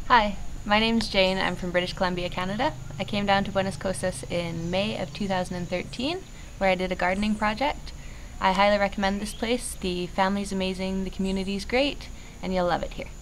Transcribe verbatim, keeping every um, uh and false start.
Hi, my name's Jane. I'm from British Columbia, Canada. I came down to Buenas Cosas in May of two thousand thirteen, where I did a gardening project. I highly recommend this place. The family's amazing, the community's great, and you'll love it here.